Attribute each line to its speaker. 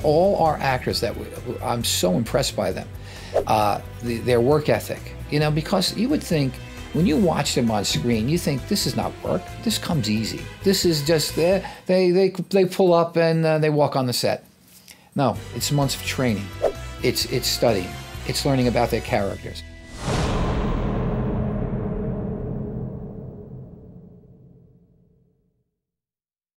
Speaker 1: all our actors that I'm so impressed by them, their work ethic. You know, because you would think when you watch them on screen, you think this is not work. This comes easy. This is just they pull up and they walk on the set. No, it's months of training. It's studying. It's learning about their characters.